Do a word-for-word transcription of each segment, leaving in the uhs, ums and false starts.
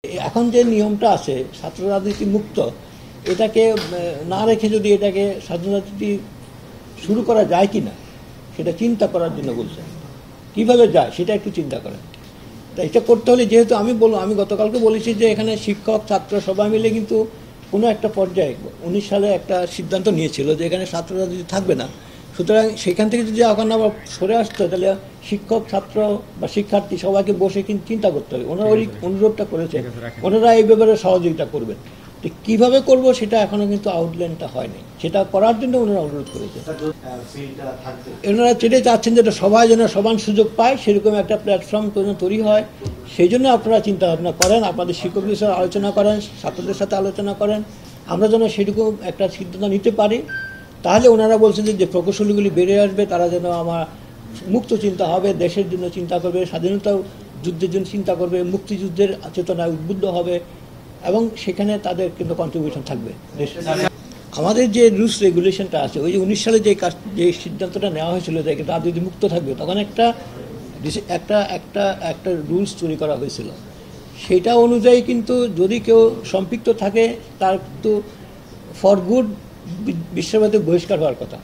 এখন যে নিয়মটা আছে ছাত্র রাজনীতি মুক্ত, এটাকে না রেখে যদি এটাকে ছাত্র রাজনীতি শুরু করা যায় কি না সেটা চিন্তা করার জন্য বলছেন। কিভাবে যায় সেটা একটু চিন্তা করেন। তা এটা করতে হলে যেহেতু আমি বলবো, আমি গতকালকে বলেছি যে এখানে শিক্ষক ছাত্র সবাই মিলে কিন্তু কোনো একটা পর্যায়ে উনিশ সালে একটা সিদ্ধান্ত নিয়েছিল যে এখানে ছাত্র রাজনীতি থাকবে না। সুতরাং সেখান থেকে যদি এখন আবার সরে আসতে হয় তাহলে শিক্ষক ছাত্র বা শিক্ষার্থী সবাইকে বসে কিন্তু চিন্তা করতে হবে। ওনারা ওই অনুরোধটা করেছে, ওনারা এই ব্যাপারে সহযোগিতা করবেন। তো কীভাবে করবো সেটা এখনও কিন্তু আউটলাইনটা হয়নি, সেটা করার জন্য ওনারা অনুরোধ করেছে। ওনারা চেটে চাচ্ছেন যেটা সবাই যেন সমান সুযোগ পায়, সেরকম একটা প্ল্যাটফর্ম তৈরি হয়। সেই জন্য আপনারা চিন্তা ভাবনা করেন, আপনাদের শিক্ষকদের সাথে আলোচনা করেন, ছাত্রদের সাথে আলোচনা করেন, আমরা যেন সেরকম একটা সিদ্ধান্ত নিতে পারি। তাহলে ওনারা বলছেন যে প্রকৌশলীগুলি বেড়ে আসবে, তারা যেন আমার মুক্ত চিন্তা হবে, দেশের জন্য চিন্তা করবে, স্বাধীনতা যুদ্ধের জন্য চিন্তা করবে, মুক্তিযুদ্ধের চেতনায় উদ্বুদ্ধ হবে, এবং সেখানে তাদের কিন্তু কন্ট্রিবিউশন থাকবে। আমাদের যে রুলস রেগুলেশনটা আছে, ওই যে উনিশ সালে যে কাজ যে সিদ্ধান্তটা নেওয়া হয়েছিল যে রাজনীতি মুক্ত থাকবে, তখন একটা একটা একটা একটা রুলস তৈরি করা হয়েছিল। সেটা অনুযায়ী কিন্তু যদি কেউ সম্পৃক্ত থাকে তার কিন্তু ফর গুড বিশ্বভারতী বহিষ্কার হওয়ার কথা,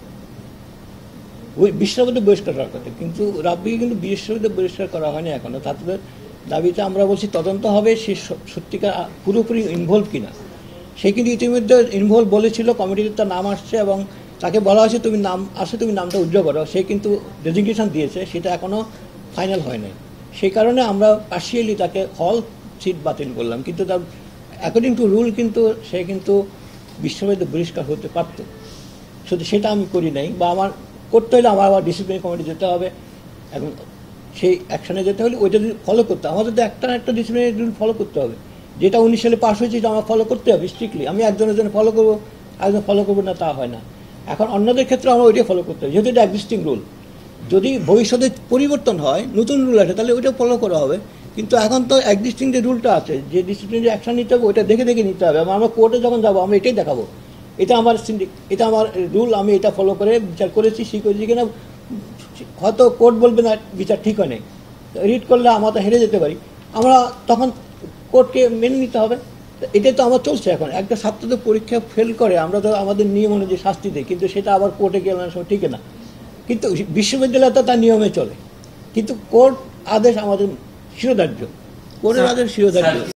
ওই বিশ্বভারতী বহিষ্কার হওয়ার কথা। কিন্তু রাব্বিকে কিন্তু বিশ্বভারতী বহিষ্কার করা হয়নি এখনো। তাদের দাবিতে আমরা বলছি তদন্ত হবে সে সত্যিকার পুরোপুরি ইনভলভ কিনা। সে কিন্তু ইতিমধ্যে ইনভলভ বলেছিল, কমিটিতে তার নাম আসছে এবং তাকে বলা হয়েছে তুমি নাম আসে তুমি নামটা উজ্জ্ব করো। সে কিন্তু ডেজিগনেশন দিয়েছে, সেটা এখনও ফাইনাল হয় নাই। সেই কারণে আমরা পার্শিয়ালি তাকে হল সিট বাতিল করলাম, কিন্তু তার অ্যাকর্ডিং টু রুল কিন্তু সে কিন্তু বিশ্বভারতী বহিষ্কার হতে পারত। শুধু সেটা আমি করি নাই, বা আমার করতে হলে আমার আবার ডিসিপ্লিন কমিটি যেতে হবে, এখন সেই অ্যাকশনে যেতে হলে ওইটা যদি ফলো করতে হবে, আমাদের তো একটা একটা ডিসিপ্লিনারি রুল ফলো করতে হবে। যেটা উনিশ সালে পাস হয়েছে এটা আমার ফলো করতে হবে স্ট্রিক্টলি। আমি একজনের জন্য ফলো করবো, একজন ফলো করবো না, তা হয় না। এখন অন্যদের ক্ষেত্রে আমরা ওইটাই ফলো করতে হবে, যেহেতু এটা এক্সিস্টিং রুল। যদি ভবিষ্যতে পরিবর্তন হয়, নতুন রুল আসে, তাহলে ওইটা ফলো করা হবে। কিন্তু এখন তো এক্সিস্টিং যে রুলটা আছে, যে ডিসিপ্লিনারি অ্যাকশন নিতে হবে, ওইটা দেখে দেখে নিতে হবে। আমরা কোর্টে যখন যাবো আমরা এটাই দেখাবো, এটা আমার সিন্ডিক, এটা আমার রুল, আমি এটা ফলো করে বিচার করেছি, শিখেছি কিনা। হয়তো কোর্ট বলবে না বিচার ঠিক হয় নাই, রিড করলে আমরা তো হেরে যেতে পারি, আমরা তখন কোর্টকে মেনে নিতে হবে। এটাই তো আমার চলছে এখন। একটা ছাত্রদের পরীক্ষা ফেল করে, আমরা তো আমাদের নিয়ম অনুযায়ী শাস্তি দিই, কিন্তু সেটা আবার কোর্টে গেলে অনেক সময় ঠিক না। কিন্তু বিশ্ববিদ্যালয় তো তার নিয়মে চলে, কিন্তু কোর্ট আদেশ আমাদের শিরোধার্য, কোর্টের আদেশ শিরোধার্য।